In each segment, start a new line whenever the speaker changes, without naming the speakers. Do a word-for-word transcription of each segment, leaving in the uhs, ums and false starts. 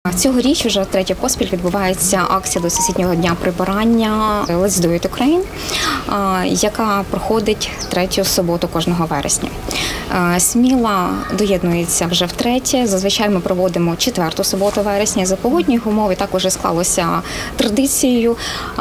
Цьогоріч вже третя поспіль відбувається акція до Всесвітнього дня прибирання Let's Do It Ukraine, яка проходить третю суботу кожного вересня. Сміла доєднується вже втретє. Зазвичай ми проводимо четверту суботу вересня. За погодних умов також склалося традицією.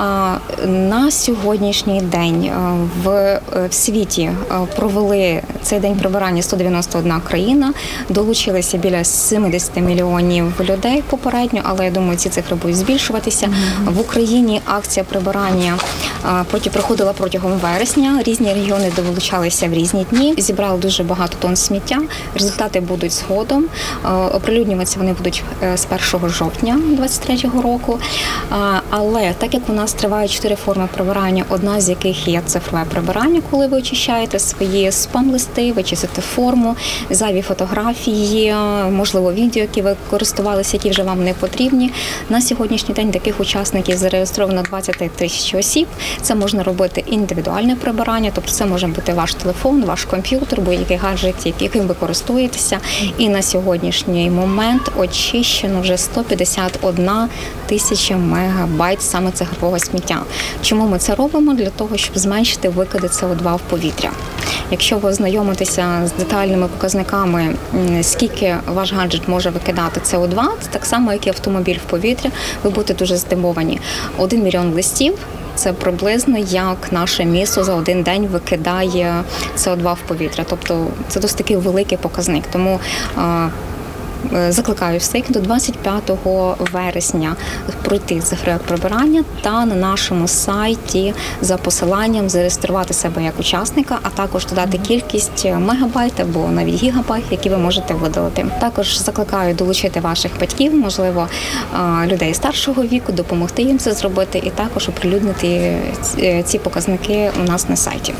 На сьогоднішній день в світі провели цей день прибирання сто дев'яносто одна країна. Долучилися біля сімдесят мільйонів людей попередньо, але я думаю, ці цифри будуть збільшуватися. Mm-hmm. В Україні акція прибирання проти, проходила протягом вересня. Різні регіони долучалися в різні дні. Зібрали дуже багато тонн сміття. Результати будуть згодом. Оприлюднюватися вони будуть з першого жовтня двадцять третього року. Але так як у нас тривають чотири форми прибирання, одна з яких є цифрове прибирання, коли ви очищаєте свої спам-листи, ви чистите форму, зайві фотографії, можливо, відео, які ви користувалися, які вже вам не потрібні. На сьогоднішній день таких учасників зареєстровано двадцять тисяч осіб. Це можна робити індивідуальне прибирання, тобто це може бути ваш телефон, ваш комп'ютер, будь-який гаджет, яким ви користуєтеся. І на сьогоднішній момент очищено вже сто п'ятдесят одна тисяча мегабайт саме цифрового сміття. Чому ми це робимо? Для того, щоб зменшити викиди С О два в повітря. Якщо ви ознайомитеся з детальними показниками, скільки ваш гаджет може викидати С О два, це так само, як і автомобіль в повітря, ви будете дуже здивовані. Один мільйон листів – це приблизно як наше місто за один день викидає С О два в повітря. Тобто це досить такий великий показник. Тому закликаю всіх до двадцять п'ятого вересня пройти цифрове прибирання та на нашому сайті за посиланням зареєструвати себе як учасника, а також додати кількість мегабайт або навіть гігабайт, які ви можете видалити. Також закликаю долучити ваших батьків, можливо, людей старшого віку, допомогти їм це зробити і також оприлюднити ці показники у нас на сайті.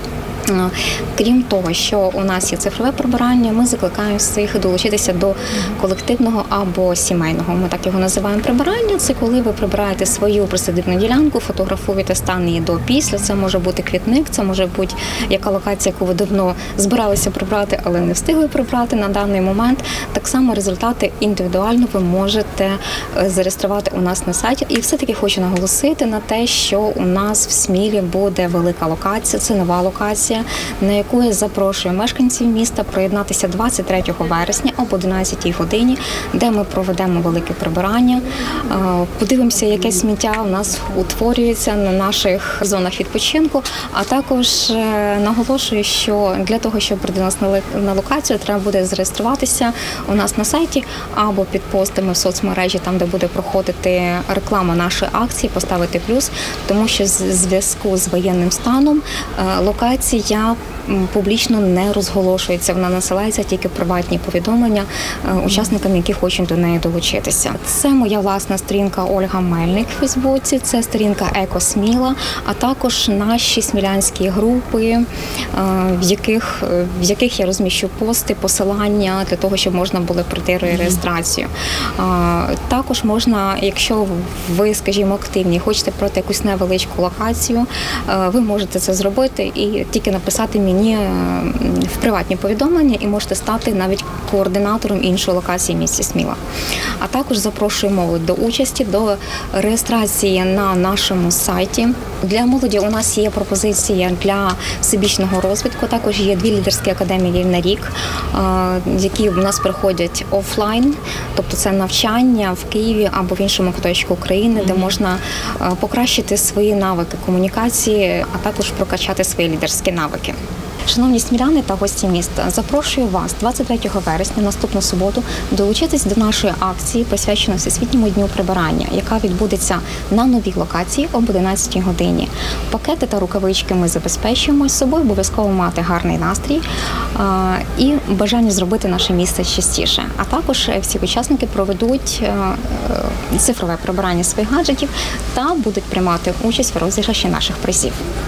Крім того, що у нас є цифрове прибирання, ми закликаємо всіх долучитися до колективного або сімейного. Ми так його називаємо прибирання. Це коли ви прибираєте свою присадибну ділянку, фотографуєте стан її до-після. Це може бути квітник, це може бути яка локація, яку ви давно збиралися прибрати, але не встигли прибрати на даний момент. Так само результати індивідуально ви можете зареєструвати у нас на сайті. І все-таки хочу наголосити на те, що у нас в Смілі буде велика локація, це нова локація, на яку я запрошую мешканців міста приєднатися двадцять третього вересня об одинадцятій годині, де ми проведемо велике прибирання. Подивимося, яке сміття у нас утворюється на наших зонах відпочинку, а також наголошую, що для того, щоб прийти нас на локацію, треба буде зареєструватися у нас на сайті або під постами в соцмережі, там, де буде проходити реклама нашої акції, поставити плюс, тому що в зв'язку з воєнним станом локація публічно не розголошується, вона насилається тільки приватні повідомлення учасникам, які хочуть до неї долучитися. Це моя власна сторінка Ольга Мельник в Фейсбуці, це сторінка Еко Сміла, а також наші смілянські групи, в яких, в яких я розміщу пости, посилання для того, щоб можна було пройти реєстрацію. Також можна, якщо ви, скажімо, активні, хочете пройти якусь невеличку локацію, ви можете це зробити і тільки написати мені в приватні повідомлення і можете стати навіть координатором іншої локації в місті Сміла. А також запрошую молодь до участі, до реєстрації на нашому сайті. Для молоді у нас є пропозиція для всебічного розвитку. Також є дві лідерські академії на рік, які у нас проходять офлайн, тобто це навчання в Києві або в іншому куточку України, де можна покращити свої навики комунікації, а також прокачати свої лідерські навики. Шановні сміляни та гості міста, запрошую вас двадцять третього вересня, наступну суботу, долучитись до нашої акції, присвяченої Всесвітньому дню прибирання, яка відбудеться на новій локації об одинадцятій годині. Пакети та рукавички ми забезпечуємо, з собою обов'язково мати гарний настрій і бажання зробити наше місце частіше. А також всі учасники проведуть цифрове прибирання своїх гаджетів та будуть приймати участь в розіграші наших призів.